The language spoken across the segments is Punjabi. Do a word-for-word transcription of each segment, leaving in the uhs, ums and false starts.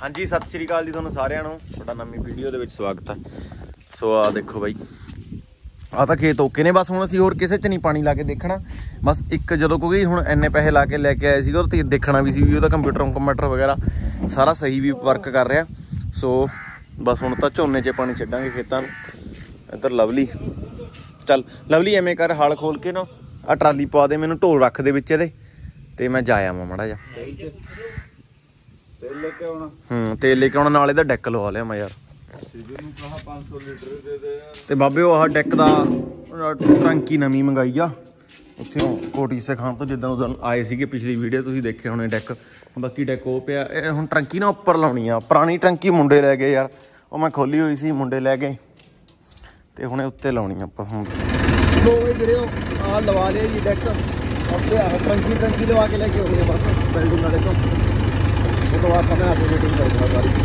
हाँ जी सत श्री अकाल जी, तुहानूं सारिआं नूं तुहाडा नवीं वीडियो दे विच स्वागत है। सो आ देखो बई, आ तां खेत ओके ने, बस हुण असीं होर किसे च नहीं पानी ला के देखना। बस एक जदों क्योंकि हुण इन्ने पैसे ला के लैके आए सीगे ते देखना भी सी भी ओहदा कंप्यूटर कंप्यूटर वगैरह सारा सही भी वर्क कर रहा। सो बस हुण तां झोने च पानी छड्डांगे खेतां नूं। इधर लवली, चल लवली एवें कर हल खोल के ना आ ट्राली पा दे, मैनूं ढोल रख दे विच इहदे ते मैं जा आवां माड़ा जा। तेल लेके आउणा, हूँ तेल लेके आउणा, नाल इहदा डैक लवा लिया मैं यार। पाँच सौ लीटर दे दे ते बाबे आह डैक दा टंकी नवीं मंगाई आ उत्थों कोटी सिखाण तो, जिद्दां उदों आए सीगे पिछली वीडियो तुसीं देखे होने डैक। बाकी डैक वो पिया, हुण टंकी ना उप्पर लाउणी आ। पुरानी टंकी मुंडे लै गए यार, वो मैं खोली हुई सी, मुंडे लै गए ते हुणे उत्ते लाउणी आ उप्पर। हुण दो वही वीरे आ लवा लिया जी डैक, अब आ टंकी टंकी लवा के लेके आउणी बस बिल्डिंग वाले तो वो तो बाद मैं आपको मीटिंग करूंगा सारी।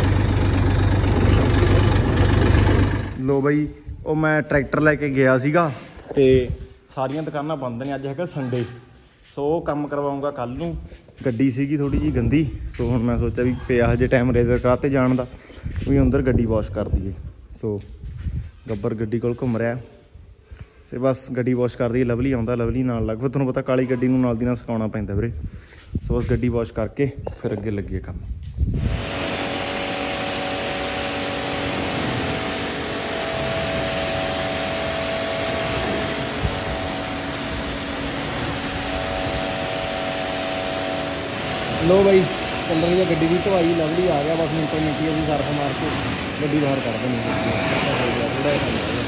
लो बई, ਉਹ ਮੈਂ ट्रैक्टर लैके गया ਸੀਗਾ ਤੇ ਸਾਰੀਆਂ ਦੁਕਾਨਾਂ ਬੰਦ ਨੇ, ਅੱਜ ਹੈਗਾ ਸੰਡੇ। ਸੋ ਉਹ ਕੰਮ ਕਰਵਾਉਂਗਾ ਕੱਲ ਨੂੰ। ਗੱਡੀ ਸੀਗੀ ਥੋੜੀ ਜੀ ਗੰਦੀ, ਸੋ ਹੁਣ ਮੈਂ ਸੋਚਿਆ ਵੀ ਪਿਆ ਹਜੇ ਟਾਈਮ ਰੇਜ਼ਰ ਕਰਾ ਤੇ ਜਾਣ ਦਾ, ਵੀ ਅੰਦਰ ਗੱਡੀ ਵਾਸ਼ ਕਰ ਦਈਏ। ਸੋ ਗੱਬਰ ਗੱਡੀ ਕੋਲ ਘੁੰਮ ਰਿਹਾ ਤੇ ਬਸ ਗੱਡੀ ਵਾਸ਼ ਕਰ ਦਈਏ। ਲਵਲੀ ਆਉਂਦਾ, ਲਵਲੀ ਨਾਲ ਲੱਗ, ਫਿਰ ਤੁਹਾਨੂੰ ਪਤਾ ਕਾਲੀ ਗੱਡੀ ਨੂੰ ਨਾਲ ਦੀ ਨਾਲ ਸਿਖਾਉਣਾ ਪੈਂਦਾ ਵੀਰੇ। ਸੋ ਬਸ ਗੱਡੀ ਵਾਸ਼ ਕਰਕੇ ਫਿਰ ਅੱਗੇ ਲੱਗੀਏ ਕੰਮ। लो भाई चल रही है गड्डी की धवाई, लवली आ गया बस मिनटों मिनटी अभी सर्फ मार के गड्डी बाहर कर देनी।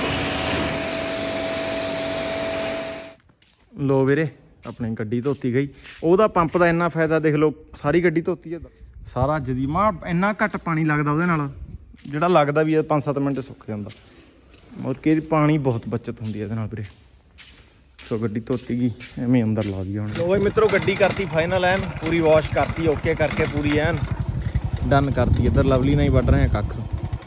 लो वीरे अपनी गड्डी धोती गई। ਉਹਦਾ ਪੰਪ ਦਾ ਇੰਨਾ ਫਾਇਦਾ ਦੇਖ ਲਓ, ਸਾਰੀ ਗੱਡੀ ਧੋਤੀ ਹੈ ਸਾਰਾ ਅੱਜ ਦੀ। ਮਾਂ ਇੰਨਾ ਘੱਟ ਪਾਣੀ ਲੱਗਦਾ ਉਹਦੇ ਨਾਲ, ਜਿਹੜਾ ਲੱਗਦਾ ਵੀ ਪੰਜ ਸੱਤ ਮਿੰਟ ਸੁੱਕ ਜਾਂਦਾ। ਔਰ ਕਿ ਪਾਣੀ ਬਹੁਤ ਬਚਤ ਹੁੰਦੀ ਹੈ ਇਹਦੇ ਨਾਲ ਵੀਰੇ। ਸੋ ਗੱਡੀ ਧੋਤੀ ਗਈ, ਐਵੇਂ ਅੰਦਰ ਲਾ ਦਿਆ ਹੁਣ। ਲੋ ਬਈ ਮਿੱਤਰੋ, ਗੱਡੀ ਕਰਤੀ ਫਾਈਨਲ ਐਨ, ਪੂਰੀ ਵਾਸ਼ ਕਰਤੀ ਓਕੇ ਕਰਕੇ, ਪੂਰੀ ਐਨ ਡਨ ਕਰਤੀ। ਇੱਧਰ ਲਵਲੀ ਨਾਲ ਹੀ ਵੱਢ ਰਹੇ ਕੱਖ।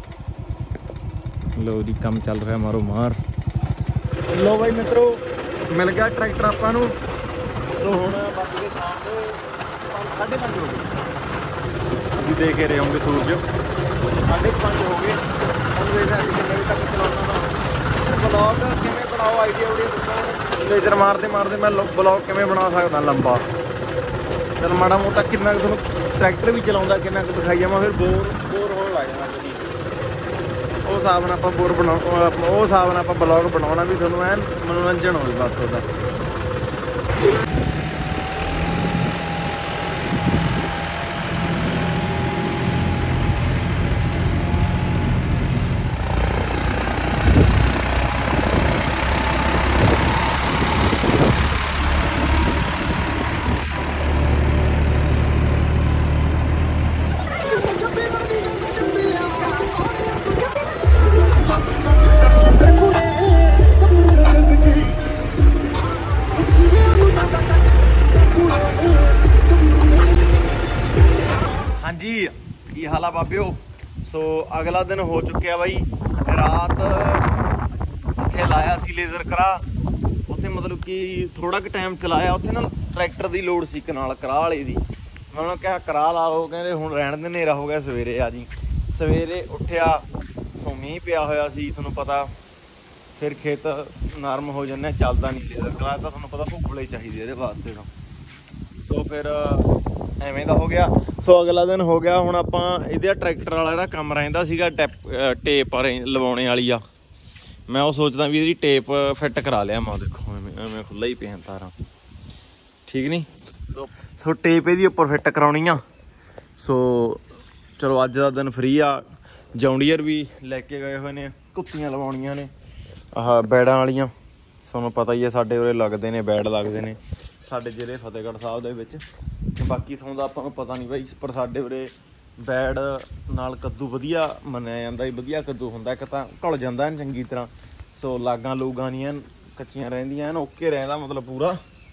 ਲੋ ਜੀ ਕੰਮ ਚੱਲ ਰਿਹਾ ਮਾਰੋ ਮਾਰ। ਲੋ ਬਈ ਮਿੱਤਰੋ, ਮਿਲ ਗਿਆ ਟਰੈਕਟਰ ਆਪਾਂ ਨੂੰ। ਸੋ ਹੁਣ ਬੱਜ ਗਏ ਸ਼ਾਮ ਦੇ ਪੰਜ ਸਾਢੇ ਪੰਜ ਹੋ ਗਏ। ਤੁਸੀਂ ਦੇਖ ਕੇ ਰਹੇ ਹੋਗੇ ਸੂਰਜ, ਸਾਢੇ ਪੰਜ ਹੋ ਗਏ। ਹੁਣ ਵੇਖਦੇ ਹਾਂ ਕਿੰਨੇ ਵਜੇ ਤੱਕ ਚਲਾਉਣਾ ਵਾ ਬਲੌਗ, ਕਿਵੇਂ ਬਣਾਓ ਆਈਡੀਆ ਉਡੀਆ ਦੱਸੋ। ਲੇਜ਼ਰ ਮਾਰਦੇ ਮਾਰਦੇ ਮੈਂ ਬਲੌਗ ਕਿਵੇਂ ਬਣਾ ਸਕਦਾ ਲੰਬਾ। ਚਲ ਮਾੜਾ ਮੋਟਾ ਕਿੰਨਾ ਕੁ ਤੁਹਾਨੂੰ ਟਰੈਕਟਰ ਵੀ ਚਲਾਉਂਦਾ ਕਿੰਨਾ ਕੁ ਦਿਖਾਈ ਜਾਵਾਂ, ਫਿਰ ਬੋਰ ਬੋਰ ਹੋਣ ਲੱਗ ਜਾਣਾ ਤੁਸੀਂ। ਉਹ ਹਿਸਾਬ ਨਾਲ ਆਪਾਂ ਬੋਰ ਬਣਾ ਉਹ ਹਿਸਾਬ ਨਾਲ ਆਪਾਂ ਬਲੌਗ ਬਣਾਉਣਾ ਵੀ ਤੁਹਾਨੂੰ ਐਨ ਮਨੋਰੰਜਨ ਹੋਵੇ ਬਸ ਤੁਹਾਡਾ। ਹਾਂਜੀ ਕੀ ਹਾਲ ਆ ਬਾਬਿਓ। ਸੋ ਅਗਲਾ ਦਿਨ ਹੋ ਚੁੱਕਿਆ ਬਾਈ। ਰਾਤ ਉੱਥੇ ਲਾਇਆ ਸੀ ਲੇਜ਼ਰ ਕਰਾ, ਉੱਥੇ ਮਤਲਬ ਕਿ ਥੋੜਾ ਕੁ ਟਾਈਮ ਚਲਾਇਆ। ਉੱਥੇ ਨਾ ਟਰੈਕਟਰ ਦੀ ਲੋੜ ਸੀ ਕਨਾਲ ਕਰਾ ਵਾਲੇ ਦੀ। ਮੈਂ ਉਹਨਾਂ ਕਿਹਾ ਕਰਾ ਲਾ ਲਓ, ਕਹਿੰਦੇ ਹੁਣ ਰਹਿਣ ਦੇ, ਹਨੇਰਾ ਹੋ ਗਿਆ, ਸਵੇਰੇ ਆ ਜੀ। ਸਵੇਰੇ ਉੱਠਿਆ, ਸੋ ਮੀਂਹ ਪਿਆ ਹੋਇਆ ਸੀ ਤੁਹਾਨੂੰ ਪਤਾ, ਫਿਰ ਖੇਤ ਨਰਮ ਹੋ ਜਾਂਦੇ, ਚੱਲਦਾ ਨਹੀਂ ਲੇਜ਼ਰ ਕਰਾ ਤਾਂ ਤੁਹਾਨੂੰ ਪਤਾ ਭੁੱਬਲੇ ਚਾਹੀਦੇ ਇਹਦੇ ਵਾਸਤੇ ਤਾਂ। ਸੋ ਫਿਰ ਐਵੇਂ ਦਾ ਹੋ ਗਿਆ। ਸੋ ਅਗਲਾ ਦਿਨ ਹੋ ਗਿਆ। ਹੁਣ ਆਪਾਂ ਇਹਦੇ ਟਰੈਕਟਰ ਵਾਲਾ ਜਿਹੜਾ ਕੰਮ ਰਹਿੰਦਾ ਸੀਗਾ ਟੈਪ ਟੇਪ ਲਵਾਉਣੇ ਵਾਲੀ ਆ, ਮੈਂ ਉਹ ਸੋਚਦਾ ਵੀ ਇਹਦੀ ਟੇਪ ਫਿੱਟ ਕਰਾ ਲਿਆ। ਮੈਂ ਦੇਖੋ ਐਵੇਂ ਐਵੇਂ ਖੁੱਲ੍ਹਾ ਹੀ ਪਿਆ ਤਾਰਾਂ, ਠੀਕ ਨਹੀਂ। ਸੋ ਸੋ ਟੇਪ ਇਹਦੀ ਉੱਪਰ ਫਿੱਟ ਕਰਾਉਣੀ ਆ। ਸੋ ਚਲੋ ਅੱਜ ਦਾ ਦਿਨ ਫਰੀ ਆ। ਜੌਂਡੀਅਰ ਵੀ ਲੈ ਕੇ ਗਏ ਹੋਏ ਨੇ, ਕੁੱਤੀਆਂ ਲਵਾਉਣੀਆਂ ਨੇ ਆਹ ਬੈਡਾਂ ਵਾਲੀਆਂ। ਤੁਹਾਨੂੰ ਪਤਾ ਹੀ ਹੈ ਸਾਡੇ ਉਰੇ ਲੱਗਦੇ ਨੇ ਬੈਡ, ਲੱਗਦੇ ਨੇ ਸਾਡੇ ਜ਼ਿਲ੍ਹੇ ਫਤਿਹਗੜ੍ਹ ਸਾਹਿਬ ਦੇ ਵਿੱਚ। ਬਾਕੀ ਥੋਂ ਦਾ ਆਪਾਂ ਨੂੰ ਪਤਾ ਨਹੀਂ ਬਾਈ, ਪਰ ਸਾਡੇ ਉਰੇ ਬੈਡ ਨਾਲ ਕੱਦੂ ਵਧੀਆ ਮੰਨਿਆ ਜਾਂਦਾ। ਵਧੀਆ ਕੱਦੂ ਹੁੰਦਾ, ਇੱਕ ਤਾਂ ਘੁਲ ਜਾਂਦਾ ਐਨ ਚੰਗੀ ਤਰ੍ਹਾਂ। ਸੋ ਲਾਗਾਂ ਲੂਗਾਂ ਨਹੀਂ ਐਨ ਕੱਚੀਆਂ ਰਹਿੰਦੀਆਂ, ਐਨ ਓਕੇ ਰਹਿੰਦਾ ਮਤਲਬ ਪੂਰਾ।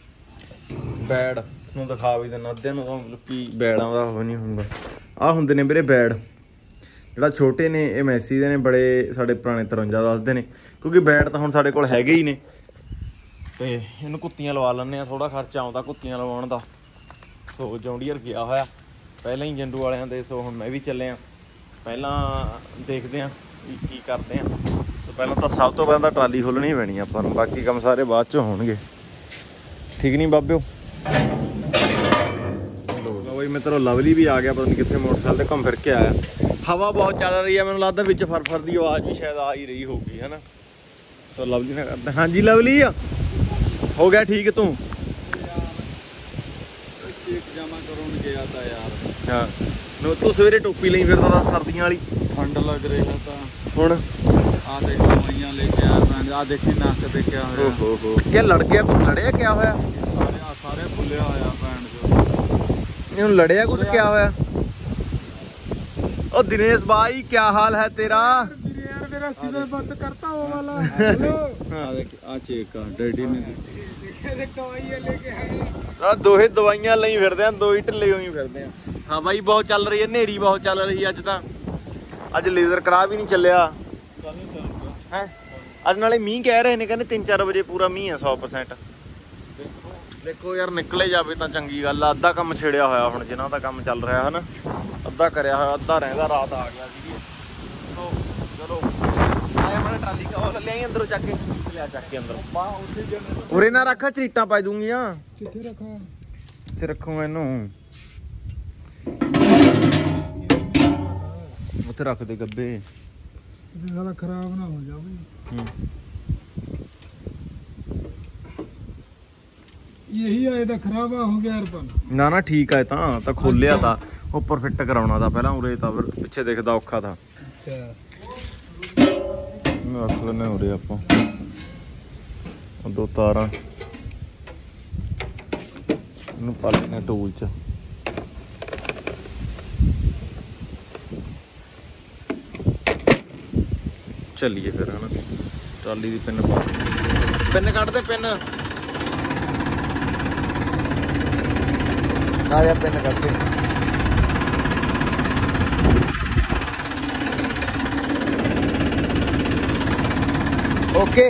ਬੈਡ ਤੁਹਾਨੂੰ ਦਿਖਾ ਵੀ ਦਿੰਦਾ, ਅੱਧਿਆਂ ਨੂੰ ਮਤਲਬ ਕਿ ਬੈਡਾਂ ਦਾ ਉਹ ਨਹੀਂ ਹੁੰਦਾ। ਆਹ ਹੁੰਦੇ ਨੇ ਵੀਰੇ ਬੈਡ, ਜਿਹੜਾ ਛੋਟੇ ਨੇ ਇਹ ਮੈਸੀ ਦੇ ਨੇ, ਬੜੇ ਸਾਡੇ ਪੁਰਾਣੇ ਤਰਵੰਜਾ ਦੱਸਦੇ ਨੇ, ਕਿਉਂਕਿ ਬੈਟ ਤਾਂ ਹੁਣ ਸਾਡੇ ਕੋਲ ਹੈਗੇ ਹੀ ਨੇ। ਤੇ ਇਹਨੂੰ ਕੁੱਤੀਆਂ ਲਵਾ ਲੈਂਦੇ ਹਾਂ, ਥੋੜਾ ਖਰਚਾ ਆਉਂਦਾ ਕੁੱਤੀਆਂ ਲਵਾਉਣ ਦਾ। ਸੋ ਜੌਂਡੀਅਰ ਗਿਆ ਹੋਇਆ ਪਹਿਲਾਂ ਹੀ ਜੰਡੂ ਵਾਲਿਆਂ ਦੇ। ਸੋ ਹੁਣ ਮੈਂ ਵੀ ਚੱਲਿਆ, ਪਹਿਲਾਂ ਦੇਖਦੇ ਹਾਂ ਕੀ ਕੀ ਕਰਦੇ ਹਾਂ। ਸੋ ਪਹਿਲਾਂ ਤਾਂ ਸਭ ਤੋਂ ਪਹਿਲਾਂ ਤਾਂ ਟਰਾਲੀ ਖੋਲ੍ਹਣੀ ਪੈਣੀ ਆਪਾਂ ਨੂੰ, ਬਾਕੀ ਕੰਮ ਸਾਰੇ ਬਾਅਦ 'ਚ ਹੋਣਗੇ। ਠੀਕ ਨਹੀਂ ਬਾਬਿਓ? ਬਈ ਮਿੱਤਰੋ ਲਵਲੀ ਵੀ ਆ ਗਿਆ, ਪਤਾ ਨਹੀਂ ਕਿੱਥੇ ਮੋਟਰਸਾਈਕਲ ਤੇ ਘੁੰਮ ਫਿਰ ਕੇ ਆਇਆ। ਹਵਾ ਬਹੁਤ ਚੱਲ ਰਹੀ ਹੈ, ਮੈਨੂੰ ਲੱਗਦਾ ਵਿੱਚ ਫਰਫਰ ਦੀ ਆਵਾਜ਼ ਵੀ ਸ਼ਾਇਦ ਆ ਹੀ ਰਹੀ ਹੋਊਗੀ, ਹੈ ਨਾ। ਸੋ ਲਵਲੀ ਨਾਲ ਕਰਦੇ। ਹਾਂਜੀ ਲਵਲੀ ਆ, ਹੋ ਗਿਆ ਠੀਕ ਤੂੰ? ਚੇਕ ਜਮਾ ਕਰਾਉਣ ਗਿਆ ਤਾਂ ਯਾਰ। ਹਾਂ ਨੋ ਤੂੰ ਸਵੇਰੇ ਟੋਪੀ ਲਈ ਫਿਰਦਾ ਤਾਂ ਸਰਦੀਆਂ ਵਾਲੀ, ਠੰਡ ਲੱਗ ਰਹੀ ਹੈ ਤਾਂ ਹੁਣ ਆ ਦੇਖ ਦਵਾਈਆਂ ਲੈ ਕੇ ਆਇਆ ਤਾਂ। ਆ ਦੇਖੀ ਨੱਕ ਤੇ ਕਿਆ ਹੋਇਆ। ਓਹੋ ਹੋ ਕੀ ਲੜ ਗਿਆ? ਕੁਝ ਲੜਿਆ? ਕਿਆ ਹੋਇਆ? ਸਾਰੇ ਆ ਸਾਰੇ ਫੁੱਲਿਆ ਹੋਇਆ ਭੈਣ ਜੋ। ਇਹਨੂੰ ਲੜਿਆ ਕੁਝ? ਕਿਆ ਹੋਇਆ? ओ दिनेश भाई क्या हाल है तेरा? यार मेरा सिविल बंद करता वो वाला। हेलो हां देख आ चेक का डैडी ने दवाइयां लेके आए। ਦੋਹੇ ਦਵਾਈਆਂ ਲਈ ਫਿਰਦੇ ਆ, ਦੋ ਹੀ ਢਿੱਲੇ ਹੋਈ ਫਿਰਦੇ ਆ। ਹਾਂ ਬਾਈ ਬਹੁਤ ਚੱਲ ਰਹੀ ਹੈ, ਹਨੇਰੀ ਬਹੁਤ ਚੱਲ ਰਹੀ ਹੈ ਅੱਜ ਤਾਂ। ਅੱਜ ਲੇਜ਼ਰ ਕਰਾ ਵੀ ਨਹੀਂ ਚੱਲਿਆ ਹੈ ਅੱਜ। ਨਾਲੇ ਮੀਂਹ ਕਹਿ ਰਹੇ ਨੇ, ਕਹਿੰਦੇ ਤਿੰਨ ਚਾਰ ਵਜੇ ਪੂਰਾ ਮੀਂਹ ਹੈ ਸੌ ਪ੍ਰਸੈਂਟ। ਦੇਖੋ ਯਾਰ ਨਿਕਲੇ ਜਾਵੇ ਤਾਂ ਚੰਗੀ ਗੱਲ ਆ। ਅੱਧਾ ਕੰਮ ਛੇੜਿਆ ਹੋਇਆ ਹੁਣ ਜਿਨ੍ਹਾਂ ਦਾ ਕੰਮ ਚੱਲ ਰਿਹਾ ਹੈ ਨਾ, ਅੱਧਾ ਕਰਿਆ ਹੋਇਆ, ਅੱਧਾ ਰਹਿੰਦਾ। ਰਾਤ ਆ ਗਿਆ ਸੀ। ਸੋ ਚਲੋ ਆਇਆ ਮੈਂ ਟਰਾਲੀ ਕਾ ਉਹ ਲਿਆਈ ਅੰਦਰੋਂ ਚੱਕ ਕੇ ਲਿਆ, ਚੱਕ ਕੇ ਅੰਦਰੋਂ। ਉਰੇ ਨਾ ਰੱਖ, ਝਰੀਟਾਂ ਪਾ ਦੂੰਗੀਆਂ। ਕਿੱਥੇ ਰੱਖਾਂ? ਇੱਥੇ ਰੱਖੂਗਾ ਇਹਨੂੰ, ਉੱਥੇ ਰੱਖ ਦੇ ਗੱਬੇ। ਸਾਲਾ ਖਰਾਬ ਨਾ ਹੋ ਜਾਵੇ। यही आए था खराब हो गया यार। ना ना ठीक है ਤਾਂ ਤਾਂ ਖੋਲਿਆ ਤਾਂ ਉੱਪਰ ਫਿੱਟ ਕਰਾਉਣਾ ਤਾਂ ਪਹਿਲਾਂ। ਉਰੇ ਤਾਂ ਫਿਰ ਪਿੱਛੇ ਦਿਖਦਾ ਔਖਾ ਤਾਂ। ਅੱਛਾ ਰੱਖ ਲੈਣੇ ਉਰੇ ਆਪਾਂ ਦੋ ਤਾਰਾਂ। ਇਹਨੂੰ ਪਾ ਲੈਣੇ ਟੂਲ 'ਚ। ਚੱਲੀਏ ਫਿਰ ਹਨਾ। ਟਰਾਲੀ ਦੀ ਪਿੰਨ ਪਾ, ਪਿੰਨ ਕੱਢ ਦੇ ਪਿੰਨ। ਆ ਜਾ ਪਿੰਨ ਕੱਢ ਦੇ। ਓਕੇ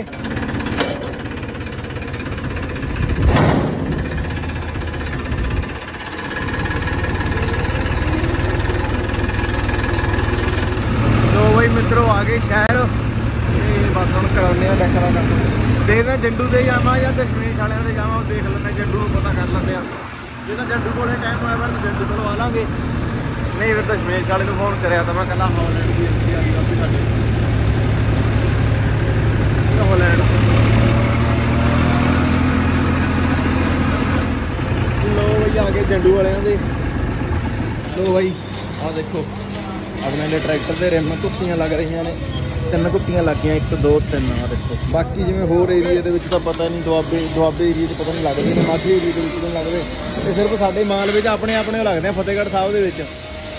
ਲੋ ਬਈ ਮਿੱਤਰੋ ਆ ਗਏ ਸ਼ਹਿਰ ਤੇ ਬਸ ਹੁਣ ਕਰਾਉਣੇ ਆ ਡੈਕ ਦਾ ਕੰਮ। ਦੇਖਦੇ ਜੰਡੂ ਦੇ ਜਾਵਾਂ ਜਾਂ ਦਸ਼ਮੇਸ਼ ਵਾਲਿਆਂ ਦੇ ਜਾਵਾਂ, ਦੇਖ ਲੈਂਦੇ ਜੰਡੂ ਨੂੰ ਪਤਾ ਕਰ ਲੈਂਦੇ ਆ। ਜੇ ਤਾਂ ਜੰਡੂ ਕੋਲੇ ਟਾਈਮ ਹੋਇਆ ਫਿਰ ਜੰਡੂ ਕੋਲ ਆ ਲਾਂਗੇ, ਨਹੀਂ ਫਿਰ ਦਸ਼ਮੇਸ਼ ਵਾਲੇ ਨੂੰ ਫੋਨ ਕਰਿਆ ਤਾਂ ਮੈਂ ਕਹਿੰਦਾ ਹੌਲੈਂਡ ਦੀ ਏਜੰਸੀ ਆ ਗਈ ਆਪੇ ਸਾਡੇ ਹੌਲੈਂਡ। ਲੋ ਬਈ ਆ ਗਏ ਜੰਡੂ ਵਾਲਿਆਂ ਦੇ। ਲੋ ਬਾਈ ਆਹ ਦੇਖੋ ਆਪਣੇ ਦੇ ਟਰੈਕਟਰ ਦੇ ਰਿਮ ਕੁੱਤੀਆਂ ਲੱਗ ਰਹੀਆਂ ਨੇ। ਤਿੰਨ ਕੁੱਤੀਆਂ ਲੱਗ ਗਈਆਂ, ਇੱਕ ਦੋ ਤਿੰਨ। ਆ ਦੇਖੋ ਬਾਕੀ ਜਿਵੇਂ ਹੋਰ ਏਰੀਏ ਦੇ ਵਿੱਚ ਤਾਂ ਪਤਾ ਨਹੀਂ, ਦੁਆਬੇ ਦੁਆਬੇ ਏਰੀਏ 'ਚ ਪਤਾ ਨਹੀਂ ਲੱਗਦੇ ਨੇ, ਮਾਝੇ ਏਰੀਏ ਦੇ ਵਿੱਚ ਨਹੀਂ ਲੱਗਦੇ। ਇਹ ਸਿਰਫ ਸਾਡੇ ਮਾਲ ਵਿੱਚ ਆਪਣੇ ਆਪਣੇ ਲੱਗਦੇ ਆ, ਫਤਿਹਗੜ੍ਹ ਸਾਹਿਬ ਦੇ ਵਿੱਚ।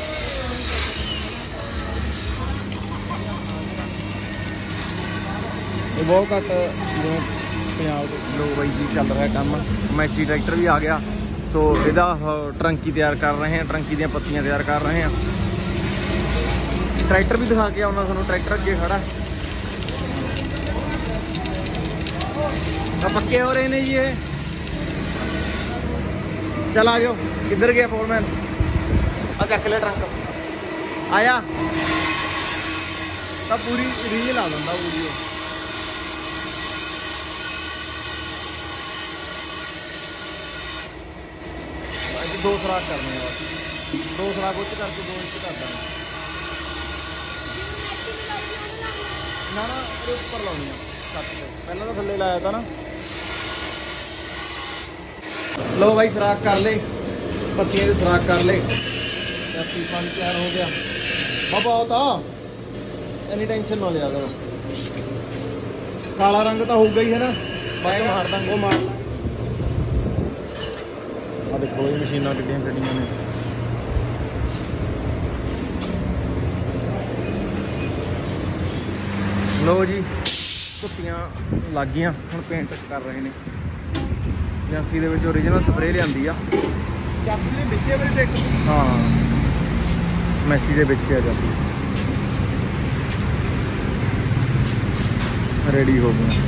ਇਹ ਬਹੁਤ ਘੱਟ ਜਿਵੇਂ ਪੰਜਾਬ ਦੇ। ਲੋ ਬਾਈ ਜੀ ਚੱਲ ਰਿਹਾ ਕੰਮ। ਮੈਚੀ ਟਰੈਕਟਰ ਵੀ ਆ ਗਿਆ। ਸੋ ਇਹਦਾ ਟਰੰਕੀ ਤਿਆਰ ਕਰ ਰਹੇ ਹਾਂ, ਟਰੰਕੀ ਦੀਆਂ ਪੱਤੀਆਂ ਤਿਆਰ ਕਰ ਰਹੇ ਹਾਂ। ट्रैक्टर भी दिखा के आना थानू, ट्रैक्टर अगे खड़ा पक्के हो रहे ने जी ये। चल आ जाओ। किधर गया फोरमैन? आ चक ले ट्रंक आया तो पूरी रील ला दिंदा वीडियो। दो सराख करने बस, दो सराख उच्च करके दो इंच कर देना। ना ना ऊपर लानी छत पे, पहले तो थल्ले लाया था ना। लो भाई सराख कर ले, पत्तियां सराख कर ले। पानी तैयार हो गया बाबा होता, इन्नी टेंशन ना लिया करो। काला रंग तो होगा ही है ना, बाकी मार देंगे वो मार। अब देखो ये मशीन कितनी खड़ियां ने। लो जी कुत्तियां लग गई, हुण पेंट कर रहे हैं। एजेंसी दे विच ओरिजिनल स्प्रे लिआंदी आ। हाँ मैसी दे विच आ जाती रेडी हो गया।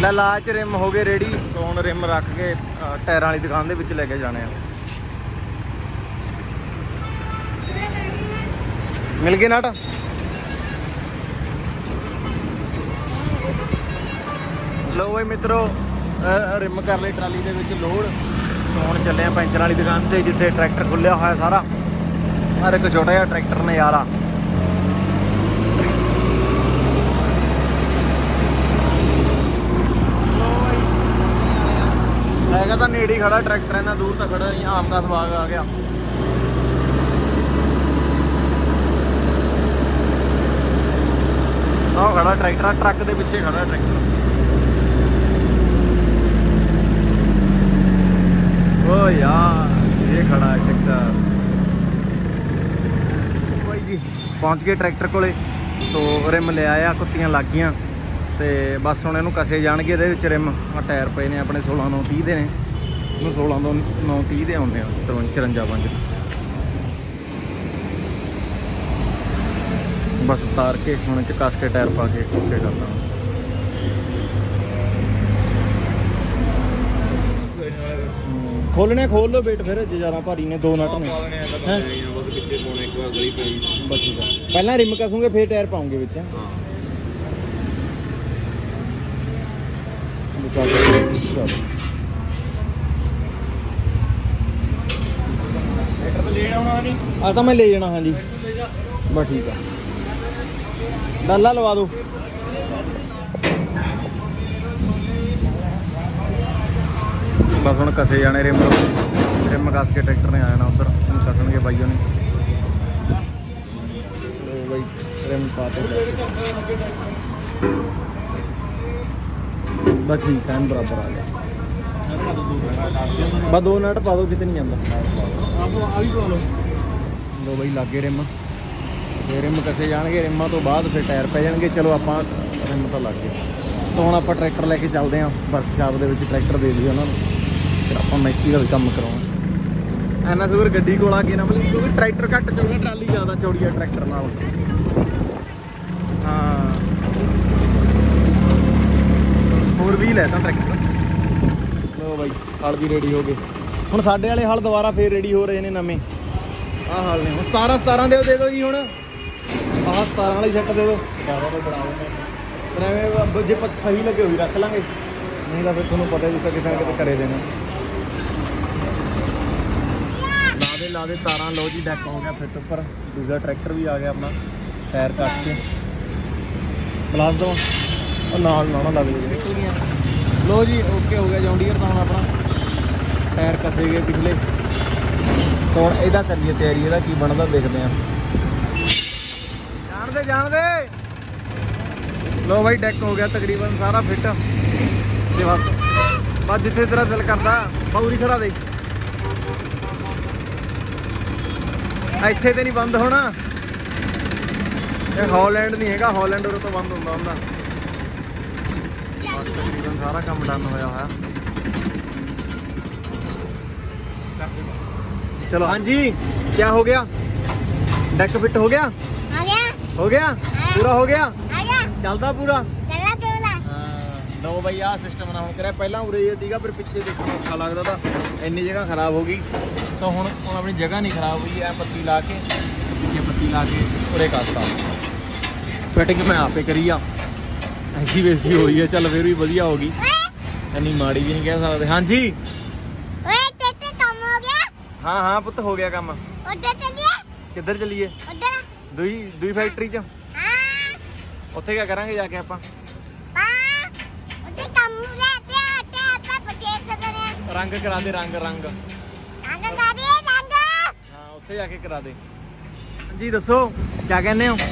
ਲੈ ਲਾ ਚ ਰਿਮ ਹੋ ਗਏ ਰੈਡੀ। ਸੋ ਹੁਣ ਰਿਮ ਰੱਖ ਕੇ ਟਾਇਰਾਂ ਵਾਲੀ ਦੁਕਾਨ ਦੇ ਵਿੱਚ ਲੈ ਕੇ ਜਾਣੇ ਆ। ਮਿਲ ਗਏ ਨਾਟ। ਲੋ ਬਈ ਮਿੱਤਰੋ ਰਿਮ ਕਰ ਲਈ ਟਰਾਲੀ ਦੇ ਵਿੱਚ ਲੋਡ। ਸੋ ਹੁਣ ਚੱਲੇ ਆ ਪੈਂਚਰ ਵਾਲੀ ਦੁਕਾਨ ਤੇ ਜਿੱਥੇ ਟਰੈਕਟਰ ਖੁੱਲਿਆ ਹੋਇਆ ਸਾਰਾ। ਹਰ ਇੱਕ ਛੋਟਾ ਜਿਹਾ ਟਰੈਕਟਰ ਨਜ਼ਾਰਾ। ਹੈਗਾ ਤਾਂ ਨੇੜੇ ਹੀ ਖੜਾ ਟਰੈਕਟਰ, ਇੰਨਾ ਦੂਰ ਤਾਂ ਖੜਾ ਨਹੀਂ। ਆਮ ਦਾ ਸਵਾਗ ਆ ਗਿਆ। ਆਹ ਖੜਾ ਟਰੈਕਟਰ, ਟਰੱਕ ਦੇ ਪਿੱਛੇ ਖੜਾ ਟਰੈਕਟਰ। ਓ ਯਾਰ ਇਹ ਖੜਾ ਹੈ ਟਰੈਕਟਰ। ਬਾਈ ਜੀ ਪਹੁੰਚ ਗਏ ਟਰੈਕਟਰ ਕੋਲੇ। ਸੋ ਰਿਮ ਲੈ ਆਇਆ, ਕੁੱਤੀਆਂ ਲੱਗ ਗਈਆਂ ਤੇ ਬਸ ਹੁਣ ਇਹਨੂੰ ਕਸੇ ਜਾਣਗੇ। ਇਹਦੇ ਵਿੱਚ ਰਿਮ ਆ ਟਾਇਰ ਪਏ ਨੇ ਆਪਣੇ ਸੋਲਾਂ ਨੌ ਤੀਹ ਦੇ ਨੇ। ਇਹਨੂੰ ਸੋਲਾਂ ਤੋਂ ਨੌ ਤੀਹ ਦੇ ਆਉਂਦੇ ਆ ਚੁਰੰਜਾ ਪੰਜ। ਬਸ ਉਤਾਰ ਕੇ ਹੁਣ ਚ ਕਸ ਕੇ ਟਾਇਰ ਪਾ ਕੇ ਓਕੇ ਕਰਦਾ। ਖੋਲਣੇ ਖੋਲ ਲਓ ਵੇਟ ਫਿਰ ਜੇ ਜ਼ਿਆਦਾ ਭਾਰੀ ਨੇ। ਦੋ ਨਟ ਨੇ ਪਹਿਲਾਂ ਰਿਮ ਕਸੂਗੇ ਫਿਰ ਟਾਇਰ ਪਾਉਂਗੇ ਵਿੱਚ। ਆ ਤਾਂ ਮੈਂ ਲੈ ਜਾਣਾ। ਹਾਂਜੀ ਬਸ ਠੀਕ ਆ। ਡਾਲਾ ਲਵਾ ਦੋ। ਬਸ ਹੁਣ ਕਸੇ ਜਾਣੇ ਰਿਮ। ਰਿਮ ਕਸ ਕੇ ਟਰੈਕਟਰ ਨੇ ਆ ਜਾਣਾ ਉੱਧਰ। ਹੁਣ ਕਸਣਗੇ ਬਾਈਓ ਨੇ। ਬਾਈ ਰਿਮ ਪਾ ਤੇ ਬਸ ਠੀਕ ਹੈ ਬਰਾਬਰ ਆ ਗਿਆ। ਬਸ ਦੋ ਨਟ ਪਾ ਦੋ, ਕਿਤੇ ਨਹੀਂ ਜਾਂਦਾ। ਲੋ ਬਾਈ ਲਾਗੇ ਰਿਮ। ਫਿਰ ਰਿਮ ਕਸੇ ਜਾਣਗੇ। ਰਿਮਾਂ ਤੋਂ ਬਾਅਦ ਫਿਰ ਟਾਇਰ ਪੈ ਜਾਣਗੇ। ਚਲੋ ਆਪਾਂ ਰਿਮ ਤਾਂ ਲੱਗ ਗਏ। ਤਾਂ ਹੁਣ ਆਪਾਂ ਟਰੈਕਟਰ ਲੈ ਕੇ ਚੱਲਦੇ ਹਾਂ ਵਰਕਸ਼ਾਪ ਦੇ ਵਿੱਚ। ਟਰੈਕਟਰ ਦੇ ਦਈਏ ਉਹਨਾਂ ਨੂੰ, ਫਿਰ ਆਪਾਂ ਮੈਸੀ ਦਾ ਵੀ ਕੰਮ ਕਰਾਉਣਾ। ਐਨਾ ਸ਼ੁਕਰ ਗੱਡੀ ਕੋਲ ਆ ਕੇ ਨਾ ਮਤਲਬ ਕਿਉਂਕਿ ਟਰੈਕਟਰ ਘੱਟ ਚੌੜਾ, ਟਰਾਲੀ ਜ਼ਿਆਦਾ ਚੌੜੀ ਆ ਟਰੈਕਟਰ ਨਾਲ। ਹਾਂ ਹੋਰ ਵੀਲ ਹੈ ਤਾਂ ਟਰੈਕਟਰ। ਲੋ ਬਾਈ ਹਲ ਵੀ ਰੈਡੀ ਹੋ ਗਏ। ਹੁਣ ਸਾਡੇ ਵਾਲੇ ਹਲ ਦੁਬਾਰਾ ਫੇਰ ਰੈਡੀ ਹੋ ਰਹੇ ਨੇ ਨਵੇਂ। ਆਹ ਹਲ ਨੇ ਹੁਣ ਸਤਾਰਾਂ ਸਤਾਰਾਂ ਦੇ ਦੇ ਦਿਓ ਜੀ। ਹੁਣ ਆਹ ਸਤਾਰਾਂ ਵਾਲੀ ਸੈੱਟ ਦੇ ਦਿਓ। ਸਤਾਰਾਂ ਤੋਂ ਬਣਾ ਦਿੰਦੇ ਐਵੇਂ ਜੇ ਸਹੀ ਲੱਗੇ ਹੋਈ ਰੱਖ ਲਾਂਗੇ, ਨਹੀਂ ਤਾਂ ਫਿਰ ਤੁਹਾਨੂੰ ਪਤਾ ਜਿਸ ਕਿਸੇ ਨਾ ਕਿਤੇ ਕਰੇ ਦੇਣਾ। ਲਾ ਦੇ ਲਾ ਦੇ ਤਾਰਾਂ। ਲਓ ਜੀ ਡੈਕ ਹੋ ਗਿਆ ਫਿੱਟ ਉੱਪਰ। ਦੂਜਾ ਟਰੈਕਟਰ ਵੀ ਆ ਗਿਆ ਆਪਣਾ। ਟਾਇਰ ਕੱਟ ਕੇ ਬਲਾਸ ਦੋ ਉਹ ਨਾਲ ਨਾ ਲੱਗ ਜਾਵੇ ਨਿਕਲ ਗਈਆਂ। ਲੋ ਜੀ ਓਕੇ ਹੋ ਗਿਆ ਜੌਂਡੀਅਰ ਤਾਂ। ਹੁਣ ਆਪਣਾ ਟਾਇਰ ਕਸੇ ਗਏ ਪਿਛਲੇ। ਹੁਣ ਇਹਦਾ ਕਰੀਏ ਤਿਆਰੀ। ਇਹਦਾ ਕੀ ਬਣਦਾ ਦੇਖਦੇ ਆ। ਜਾਣਦੇ ਜਾਣਦੇ। ਲੋ ਬਾਈ ਡੈਕ ਹੋ ਗਿਆ ਤਕਰੀਬਨ ਸਾਰਾ ਫਿੱਟ ਤੇ ਬਸ ਬਸ ਜਿੱਥੇ ਤੇਰਾ ਦਿਲ ਕਰਦਾ ਪੌੜੀ ਖੜਾ ਦੇ। ਇੱਥੇ ਤੇ ਨਹੀਂ ਬੰਦ ਹੋਣਾ। ਇਹ ਹਾਲੈਂਡ ਨਹੀਂ ਹੈਗਾ। ਹਾਲੈਂਡ ਉਰੇ ਤੋਂ ਬੰਦ ਹੁੰਦਾ ਹੁੰਦਾ। ਤਕਰੀਬਨ ਸਾਰਾ ਕੰਮ ਡਨ ਹੋਇਆ ਹੋਇਆ। ਚਲੋ ਹਾਂਜੀ क्या हो गया? डेक फिट हो गया? आ गया। हो गया? पूरा हो गया? आ गया। चलता पूरा? चलता पूरा। हां लो भाई आ सिस्टम ना हुन करे। पहला उरे ये थीगा फिर पीछे देखो अच्छा लगदा था। इन्नी जगह खराब हो गई तो हुन हुन अपनी जगह नहीं खराब हुई है। पत्ती ला के पीछे पत्ती ला के उरे काटता। फिटिंग मैं आपे करी आ। ऐसी वैसी हुई है। चल फिर भी बढ़िया होगी। इन्नी माड़ी भी नहीं कह सकते। हां जी ओए तेरे काम हो गया? हाँ हाँ पुत हो गया काम। उधर चलिए। किधर चलिए? उधर दूई दूई फैक्ट्री च। हां ਉੱਥੇ क्या करांगे जाके ਆਪਾਂ? हां ਉੱਥੇ ਕੰਮ ਰਹਿਤੇ ਆਤੇ ਆਪਾਂ ਪਟੇਕ ਕਰਦੇ ਰੰਗ ਕਰਾ ਦੇ। ਰੰਗ ਰੰਗ ਰੰਗ ਕਰਾ ਦੇ ਰੰਗ। ਹਾਂ ਉੱਥੇ ਜਾ ਕੇ ਕਰਾ ਦੇ। ਜੀ ਦੱਸੋ ਕੀ ਕਹਿੰਦੇ ਹੋ?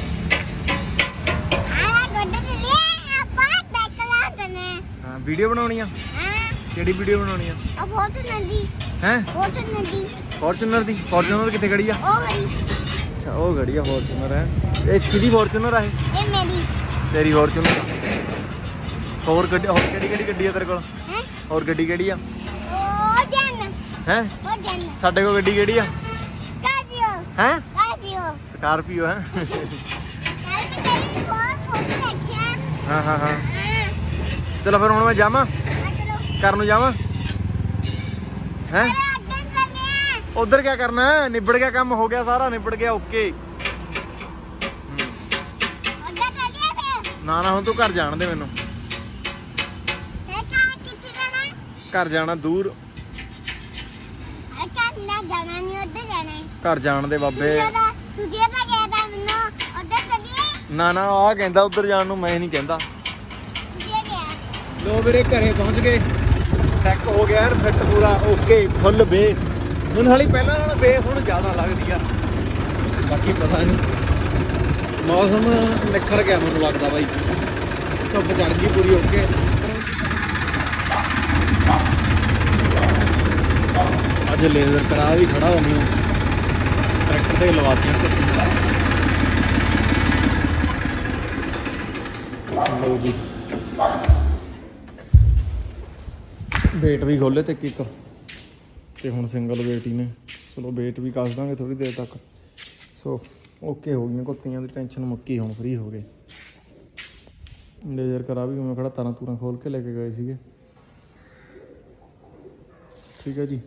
ਆ ਗੱਡੀ ਚਲੀਏ ਆਪਾਂ ਬੈਕ ਲਾ ਦਨੇ। ਹਾਂ ਵੀਡੀਓ ਬਣਾਉਣੀ ਆ। ਹਾਂ ਕਿਹੜੀ ਵੀਡੀਓ ਬਣਾਉਣੀ ਆ? ਆ ਫੋਰਚੂਨਰ ਦੀ। ਹੈ ਫੋਰਚੂਨਰ ਦੀ। ਫੋਰਚੂਨਰ ਦੀ ਫੋਰਚੂਨਰ ਕਿੱਥੇ ਖੜੀ ਆ? ਉਹ ਖੜੀ। ਅੱਛਾ ਉਹ ਖੜੀ ਆ ਫੋਰਚੂਨਰ ਹੈ। ਇਹ ਕਿਹਦੀ ਫੋਰਚੂਨਰ ਆ? ਇਹ ਮੇਰੀ। ਤੇਰੀ ਫੋਰਚੂਨਰ। ਹੋਰ ਗੱਡੀ ਹੋਰ ਕਿਹੜੀ ਕਿਹੜੀ ਗੱਡੀ ਆ ਤੇਰੇ ਕੋਲ? ਹੈ ਹੋਰ ਗੱਡੀ ਕਿਹੜੀ ਆ? ਉਹ ਜਨ ਹੈ। ਉਹ ਜਨ ਸਾਡੇ ਕੋਲ ਗੱਡੀ ਕਿਹੜੀ ਆ? ਸਕਾਰਪੀਓ। ਹੈ ਸਕਾਰਪੀਓ। ਸਕਾਰਪੀਓ ਹੈ। ਹਾਂ ਹਾਂ ਹਾਂ चलो फिर हुण मैं जावां घर नूं जावां हैं उधर क्या करना है निबड़ गया काम हो गया सारा निबड़ गया ओके ना ना हुण तू घर जाण दे मैनू घर जाना दूर घर जाण दे बाबे ना ना आ कहंदा उधर जाण नूं मैं नहीं कहंदा लो मेरे घरे पहुंच गए चेक हो गया यार फिट पूरा ओके फुल बेस मैनूं हाली पहलां नालों बेस हुण ज़्यादा लगदी आ बाकी पता नहीं मौसम निखर गया मैनूं लगदा बाई धुप्प चढ़ गई पूरी ओके अज लेजर करा भी खड़ा हो मैं ट्रैक्टर से लवातियां लो जी वेट भी खोले तो किक तो हुण सिंगल वेट ही ने चलो वेट भी कस देंगे थोड़ी देर तक सो ओके हो गई कुत्तियां की टेंशन मुक्की हुण फ्री हो गए लेजर करा भी मैं खड़ा तारा तूरा खोल के लेके गए सीगे ठीक है जी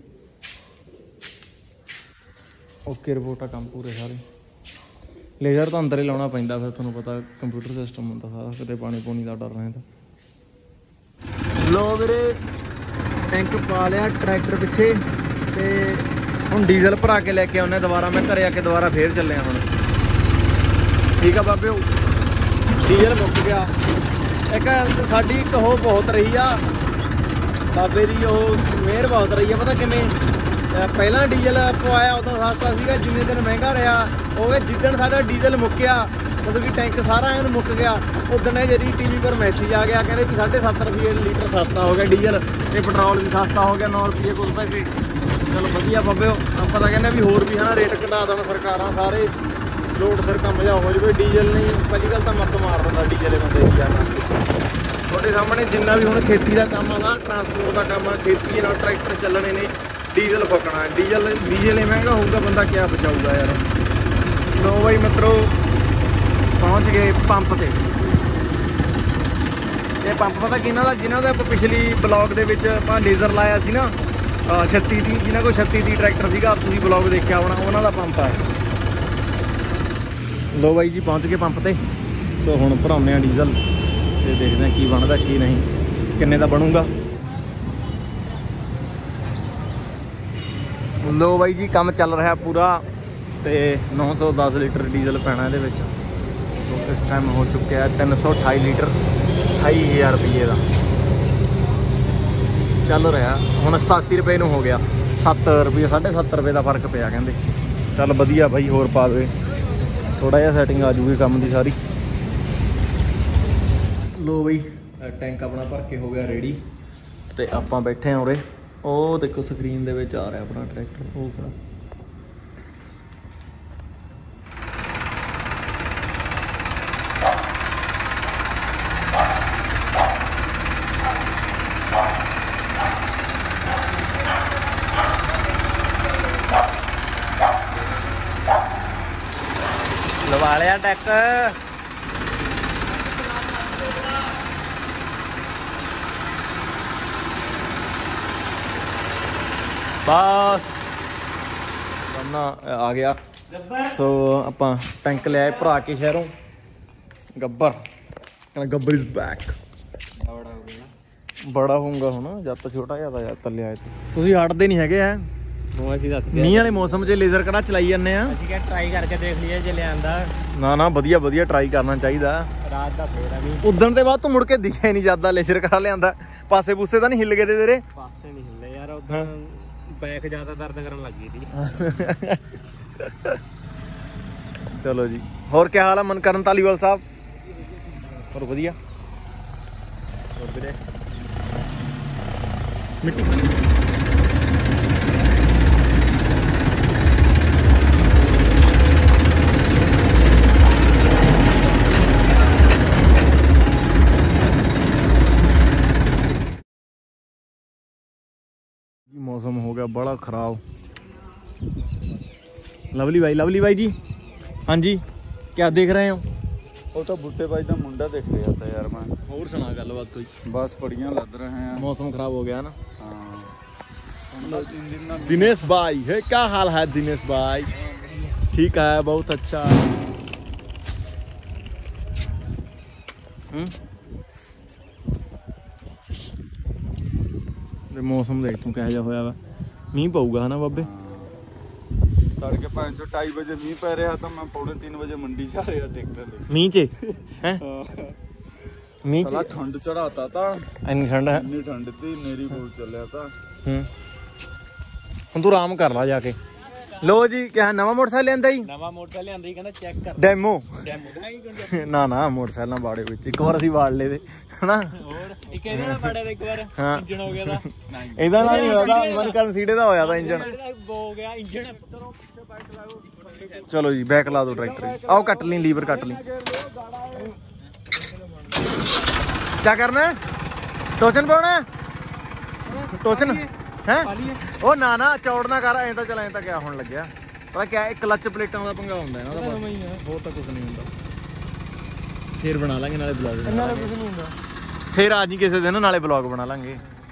ओके रिपोर्ट आ काम पूरे सारे लेजर तो अंदर ही लाना पैंदा फिर तुहानूं पता कंप्यूटर सिस्टम होंदा सारा किते पानी पूनी का डर रहंदा लो वीरे टैंक पा लिया ट्रैक्टर पिछे ते हुण डीजल भरा के लैके आउने दोबारा मैं घरे आके दोबारा फिर चले हुण ठीक है बाबे डीजल मुक गया एक साडी एक हो बहुत रही आ बाबे दी ओह मेहर बहुत रही है पता किवें पहला डीजल पवाया उदों सस्ता सीगा जिन्ने दिन महंगा रहा हो गया जिद्दण साडा डीजल मुक्या मतलब कि टैंक सारा एन मुक गया उदण जी टीवी पर मैसेज आ गया कहते भी साढ़े सत्त रुपये लीटर सस्ता हो गया डीजल ते पेट्रोल भी सस्ता हो गया नौ रुपये कुछ पैसे चलो वधिया बाबे ਆਪਾਂ ਤਾਂ ਕਹਿੰਦੇ भी होर भी है ना रेट घटा देण सरकारां सारे लोड सिर काम जा हो जाए डीजल नहीं पहली गल तो मत मार दिंदा डीजल बंदे की क्या ਤੁਹਾਡੇ ਸਾਹਮਣੇ ਜਿੰਨਾ ਵੀ ਹੁਣ ਖੇਤੀ ਦਾ ਕੰਮ ਆ ਟਰਾਂਸਪੋਰਟ ਦਾ ਕੰਮ ਆ ਖੇਤੀ ਨਾਲ ਟਰੈਕਟਰ ਚੱਲਣੇ ਨੇ ਡੀਜ਼ਲ ਫੱਕਣਾ ਡੀਜ਼ਲ ਡੀਜ਼ਲ ਮਹਿੰਗਾ ਹੋਊਗਾ ਬੰਦਾ ਕਿਆ ਬਚਾਊਗਾ ਯਾਰ ਲੋ ਬਾਈ ਮਿੱਤਰੋ ਪਹੁੰਚ ਗਏ ਪੰਪ ਤੇ ਇਹ ਪੰਪ ਪਤਾ ਕਿਹਨਾਂ ਦਾ ਜਿਨ੍ਹਾਂ ਦਾ ਆਪਾਂ ਪਿਛਲੀ ਬਲੌਗ ਦੇ ਵਿੱਚ ਆਪਾਂ ਲੇਜ਼ਰ ਲਾਇਆ ਸੀ ਨਾ ਛੱਤੀ ਦੀ ਜਿਨ੍ਹਾਂ ਕੋਲ ਛੱਤੀ ਦੀ ਟਰੈਕਟਰ ਸੀਗਾ ਤੁਸੀਂ ਬਲੌਗ ਦੇਖਿਆ ਹੋਣਾ ਉਹਨਾਂ ਦਾ ਪੰਪ ਆ ਲੋ ਬਾਈ ਜੀ ਪਹੁੰਚ ਗਏ ਪੰਪ ਤੇ ਸੋ ਹੁਣ ਭਰਾਉਂਦੇ ਆ ਡੀਜ਼ਲ ਤੇ ਦੇਖਦੇ ਆ ਕੀ ਬਣਦਾ ਕੀ ਨਹੀਂ ਕਿੰਨੇ ਦਾ ਬਣੂਗਾ लो भाई जी काम चल रहा पूरा तो नौ सौ दस लीटर डीजल पैना ये तो इस टाइम हो चुके हैं तीन सौ अठाई लीटर अठाई हज़ार रुपये का चल रहा हुण सतासी रुपये हो गया सत्त रुपये साढ़े सत्त रुपये का फर्क पिया कहते चल वधिया भाई होर पा दे थोड़ा जिहा सैटिंग आ जूगी काम की सारी लो बई टैंक अपना भर के हो गया रेडी तो आपां बैठे हैं उरे ਉਹ ਦੇਖੋ ਸਕਰੀਨ ਦੇ ਵਿੱਚ ਆ ਰਿਹਾ ਆਪਣਾ ਟਰੈਕਟਰ ਉਹ ਖੜਾ ਲਵਾ ਲਿਆ ਟੈਕ बस बनना आ गया सो ਆਪਾਂ ਟੈਂਕ ਲਿਆਏ ਭਰਾ ਕੇ ਸ਼ਹਿਰੋਂ ਗੱਬਰ ਕਹਿੰਦਾ ਗੱਬਰ ਇਜ਼ ਬੈਕ ਬੜਾ ਹੋਊਗਾ ਹੁਣ ਜਦ ਤਾਂ ਛੋਟਾ ਜਿਹਾ ਤਾਂ ਚੱਲਿਆ ਇੱਥੇ ਤੁਸੀਂ ਹਟਦੇ ਨਹੀਂ ਹੈਗੇ ਐ ਉਹ ਅਸੀਂ ਦੱਸਦੇ ਮੀਂਹ ਵਾਲੇ ਮੌਸਮ 'ਚ ਲੇਜ਼ਰ ਕਰਾ ਚਲਾਈ ਜਾਂਦੇ ਆ ਅਸੀਂ ਕਿਹਾ ਟਰਾਈ ਕਰਕੇ ਦੇਖ ਲਈਏ ਜੇ ਲਿਆਂਦਾ ਨਾ ਨਾ ਵਧੀਆ ਵਧੀਆ ਟਰਾਈ ਕਰਨਾ ਚਾਹੀਦਾ ਰਾਤ ਦਾ ਫੇਰ ਆ ਵੀ ਉਦਣ ਦੇ ਬਾਅਦ ਤੂੰ ਮੁੜ ਕੇ ਦਿਖਿਆ ਨਹੀਂ ਜਾਂਦਾ ਲੇਜ਼ਰ ਕਰਾ ਲਿਆਂਦਾ ਪਾਸੇ ਪੂਸੇ ਤਾਂ ਨਹੀਂ ਹਿੱਲ ਗਏ ਤੇ ਤੇਰੇ ਪਾਸੇ ਨਹੀਂ ਹਿੱਲੇ ਯਾਰ ਉਦੋਂ बैक ज्यादा दर्द करने लग गई थी चलो जी और क्या हाल है मनकरण धालीवाल साहब और बढ़िया मिट्टी मौसम हो गया बड़ा खराब लवली भाई लवली भाई जी हाँ जी क्या देख रहे हो ਉਹ ਤਾਂ ਬੁੱਟੇ ਬਾਈ ਦਾ ਮੁੰਡਾ ਦੇਖ ਲਿਆ ਤਾਂ ਯਾਰ ਮੈਂ। ਹੋਰ ਸੁਣਾ ਗੱਲਬਾਤ ਕੋਈ? ਬਸ बढ़िया लग रहे हैं। मौसम खराब हो गया ना। हाँ दिनेश भाई है, क्या हाल है दिनेश भाई? ठीक है, बहुत अच्छा। मौसम देख तू कह जा होया वा, मींह पऊगा है ना बाबे? तड़के पाँच सौ ढाई बजे मींह पै रहा था, मैं पौने तीन बजे मंडी जा रहा ट्रैक्टर लेके। मींह चे हैं? मींह चे ठंड चढ़ाता था, इतनी ठंड है, इतनी ठंड थी, मेरी बहुत चल रहा था। हम्म ਹੁਣ ਤੂੰ ਆਰਾਮ ਕਰ ਲਾ ਜਾ ਕੇ। ਲੋ ਜੀ ਕਿਹਾ ਨਵਾਂ ਮੋਟਰਸਾਈਕਲ ਲਿਆਂਦਾ ਜੀ? ਨਵਾਂ ਮੋਟਰਸਾਈਕਲ ਲਿਆਂਦਾ ਜੀ, ਕਹਿੰਦਾ ਚੈੱਕ ਕਰ ਡੈਮੋ। ਡੈਮੋ ਨਾ ਨਾ ਮੋਟਰਸਾਈਕਲ ਨਾਲ ਬਾੜੇ ਵਿੱਚ ਇੱਕ ਵਾਰ ਅਸੀਂ ਵਾੜ ਲਏ ਤੇ ਹਨਾ। ਹੋਰ ਇੱਕ ਇਹਦੇ ਨਾਲ ਬਾੜਿਆ ਇੱਕ ਵਾਰ ਇੰਜਣ ਹੋ ਗਿਆ ਦਾ। ਇਹਦਾ ਨਾਲ ਨਹੀਂ ਹੋਇਆ, ਮਨ ਕਰਨ ਸੀੜੇ ਦਾ ਹੋਇਆ ਤਾਂ ਇੰਜਣ ਹੋ ਗਿਆ ਇੰਜਣ। ਚਲੋ ਜੀ ਬੈਕ ਲਾ ਦੋ ਟਰੈਕਟਰ। ਆਓ ਕੱਟ ਲਈ ਲੀਵਰ ਕੱਟ ਲਈ। क्या करना है? टोचन पाना है? टोचन है? ਉਹ ਨਾ ਨਾ ਚੌੜ ਨਾ ਕਰ, ਐਂ ਤਾਂ ਚਲ ਐਂ ਤਾਂ ਕਿਆ ਹੋਣ ਲੱਗਿਆ ਪਤਾ ਕਿਆ, ਇੱਕ ਕਲੱਚ ਪਲੇਟਾਂ ਦਾ ਪੰਗਾ ਹੁੰਦਾ ਇਹਨਾਂ ਦਾ, ਹੋਰ ਤਾਂ ਕੁਝ ਨਹੀਂ ਹੁੰਦਾ। ਫੇਰ ਬਣਾ ਲਾਂਗੇ ਨਾਲੇ ਬਲੌਗ, ਨਾਲੇ ਕੁਝ ਨਹੀਂ ਹੁੰਦਾ। ਫੇਰ ਆ ਜੀ ਕਿਸੇ ਦਿਨ ਨਾਲੇ ਬਲੌਗ ਬਣਾ ਲਾਂਗੇ।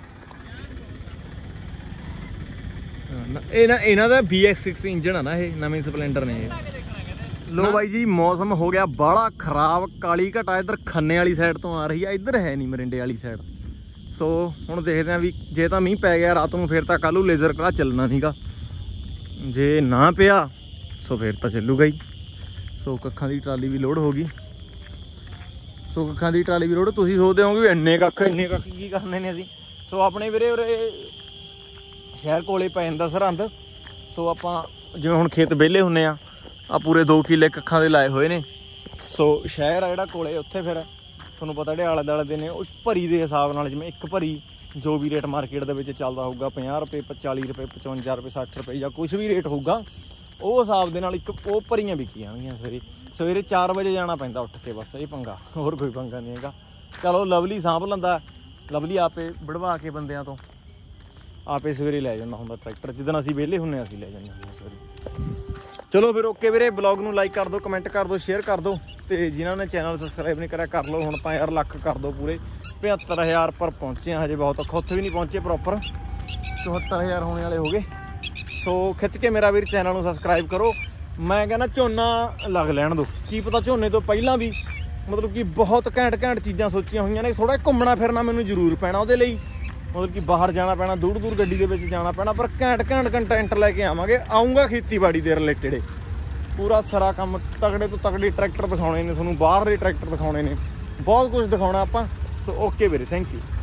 ਇਹ ਨਾ ਇਹਨਾਂ ਦਾ ਬੀ ਐਕਸ ਸਿਕਸ ਇੰਜਣ ਆ ਨਾ, ਇਹ ਨਵੇਂ ਸਪਲੈਂਡਰ ਨੇ ਇਹ। ਲੋ ਬਾਈ ਜੀ ਮੌਸਮ ਹੋ ਗਿਆ ਬਾਹਲਾ ਖਰਾਬ, ਕਾਲੀ ਘਟਾ ਇੱਧਰ ਖੰਨੇ ਵਾਲੀ ਸਾਈਡ ਤੋਂ ਆ ਰਹੀ ਆ, ਇੱਧਰ ਹੈ ਨਹੀਂ ਮਰਿੰਡੇ ਵਾਲੀ ਸਾਈਡ। ਸੋ ਹੁਣ ਦੇਖਦੇ ਆ ਵੀ ਜੇ ਤਾਂ ਮੀਂਹ ਪੈ ਗਿਆ ਰਾਤ ਨੂੰ ਫਿਰ ਤਾਂ ਕੱਲ੍ਹ ਨੂੰ ਲੇਜ਼ਰ ਕਰਾ ਚੱਲਣਾ ਸੀਗਾ, ਜੇ ਨਾ ਪਿਆ ਸੋ ਫਿਰ ਤਾਂ ਚੱਲੂਗਾ ਹੀ। ਸੋ ਕੱਖਾਂ ਦੀ ਟਰਾਲੀ ਵੀ ਲੋਡ ਹੋ ਗਈ। ਸੋ ਕੱਖਾਂ ਦੀ ਟਰਾਲੀ ਵੀ ਲੋਡ। ਤੁਸੀਂ ਸੋਚਦੇ ਹੋਗੇ ਵੀ ਇੰਨੇ ਕੱਖ ਇੰਨੇ ਕੱਖ ਕੀ ਕਰਨੇ ਨੇ ਅਸੀਂ। ਸੋ ਆਪਣੇ ਵੀਰੇ ਉਰੇ ਸ਼ਹਿਰ ਕੋਲੇ ਪੈ ਜਾਂਦਾ ਸਰਹੰਦ। ਸੋ ਆਪਾਂ ਜਿਵੇਂ ਹੁਣ ਖੇਤ ਵਿਹਲੇ ਹੁੰਦੇ ਆ, ਆ ਪੂਰੇ ਦੋ ਕਿੱਲੇ ਕੱਖਾਂ ਦੇ ਲਾਏ ਹੋਏ ਨੇ। ਸੋ ਸ਼ਹਿਰ ਆ ਜਿਹੜਾ ਕੋਲੇ, ਉੱਥੇ ਫਿਰ ਤੁਹਾਨੂੰ ਪਤਾ ਜਿਹੜੇ ਆਲੇ ਦੁਆਲੇ ਦੇ ਨੇ ਉਹ ਭਰੀ ਦੇ ਹਿਸਾਬ ਨਾਲ, ਜਿਵੇਂ ਇੱਕ ਭਰੀ ਜੋ ਵੀ ਰੇਟ ਮਾਰਕੀਟ ਦੇ ਵਿੱਚ ਚੱਲਦਾ ਹੋਊਗਾ, ਪੰਜਾਹ ਰੁਪਏ ਚਾਲੀ ਰੁਪਏ ਪਚਵੰਜਾ ਰੁਪਏ ਸੱਠ ਰੁਪਏ ਜਾਂ ਕੁਛ ਵੀ ਰੇਟ ਹੋਊਗਾ, ਉਹ ਹਿਸਾਬ ਦੇ ਨਾਲ ਇੱਕ ਉਹ ਭਰੀਆਂ ਵਿਕੀ ਜਾਣਗੀਆਂ। ਸਵੇਰੇ ਸਵੇਰੇ ਚਾਰ ਵਜੇ ਜਾਣਾ ਪੈਂਦਾ ਉੱਠ ਕੇ, ਬਸ ਇਹ ਪੰਗਾ, ਹੋਰ ਕੋਈ ਪੰਗਾ ਨਹੀਂ ਹੈਗਾ। ਚਲੋ ਲਵਲੀ ਸਾਂਭ ਲੈਂਦਾ, ਲਵਲੀ ਆਪੇ ਵੜਵਾ ਕੇ ਬੰਦਿਆਂ ਤੋਂ ਆਪੇ ਸਵੇਰੇ ਲੈ ਜਾਂਦਾ ਹੁੰਦਾ ਟਰੈਕਟਰ। ਜਿੱਦਣ ਅਸੀਂ ਵਿਹਲੇ ਹੁੰਦੇ ਅਸੀਂ ਲੈ ਜਾਂਦੇ ਹੁੰਦੇ ਸਵੇਰੇ। ਚਲੋ ਫਿਰ ਓਕੇ ਵੀਰੇ, ਬਲੌਗ ਨੂੰ ਲਾਈਕ ਕਰ ਦਿਓ, ਕਮੈਂਟ ਕਰ ਦਿਓ, ਸ਼ੇਅਰ ਕਰ ਦਿਓ, ਤੇ ਜਿਨ੍ਹਾਂ ਨੇ ਚੈਨਲ ਸਬਸਕ੍ਰਾਈਬ ਨਹੀਂ ਕਰਿਆ ਕਰ ਲਓ। ਹੁਣ ਤਾਂ ਯਾਰ ਲੱਖ ਕਰ ਦਿਓ ਪੂਰੇ, ਪਝੱਤਰ ਹਜ਼ਾਰ ਪਰ ਪਹੁੰਚੇ ਆ, ਹਜੇ ਬਹੁਤ ਔਖਾ, ਉੱਥੇ ਵੀ ਨਹੀਂ ਪਹੁੰਚੇ ਪ੍ਰੋਪਰ, ਚੁਹੱਤਰ ਹਜ਼ਾਰ ਹੋਣੇ ਵਾਲੇ ਹੋ ਗਏ। ਸੋ ਖਿੱਚ ਕੇ ਮੇਰਾ ਵੀਰ ਚੈਨਲ ਨੂੰ ਸਬਸਕ੍ਰਾਈਬ ਕਰੋ। ਮੈਂ ਕਹਿੰਦਾ ਝੋਨਾ ਲੱਗ ਲੈਣ ਦਿਓ, ਕੀ ਪਤਾ ਝੋਨੇ ਤੋਂ ਪਹਿਲਾਂ ਵੀ ਮਤਲਬ ਕਿ ਬਹੁਤ ਘੈਂਟ ਘੈਂਟ ਚੀਜ਼ਾਂ ਸੋਚੀਆਂ ਹੋਈਆਂ ਨੇ। ਥੋੜ੍ਹਾ ਘੁੰਮਣਾ ਫਿਰਨਾ ਮੈਨੂੰ ਜ਼ਰੂਰ ਪੈਣਾ ਉਹਦੇ ਲਈ, ਮਤਲਬ ਕਿ ਬਾਹਰ ਜਾਣਾ ਪੈਣਾ, ਦੂਰ ਦੂਰ ਗੱਡੀ ਦੇ ਵਿੱਚ ਜਾਣਾ ਪੈਣਾ, ਪਰ ਘੈਂਟ ਘੈਂਟ ਕੰਟੈਂਟ ਲੈ ਕੇ ਆਵਾਂਗੇ। ਆਊਂਗਾ ਖੇਤੀਬਾੜੀ ਦੇ ਰਿਲੇਟਡ ਪੂਰਾ ਸਾਰਾ ਕੰਮ, ਤਗੜੇ ਤੋਂ ਤਗੜੇ ਟਰੈਕਟਰ ਦਿਖਾਉਣੇ ਨੇ ਤੁਹਾਨੂੰ, ਬਾਹਰਲੇ ਟਰੈਕਟਰ ਦਿਖਾਉਣੇ ਨੇ, ਬਹੁਤ ਕੁਝ ਦਿਖਾਉਣਾ ਆਪਾਂ। ਸੋ ਓਕੇ ਵੀਰੇ, ਥੈਂਕ ਯੂ।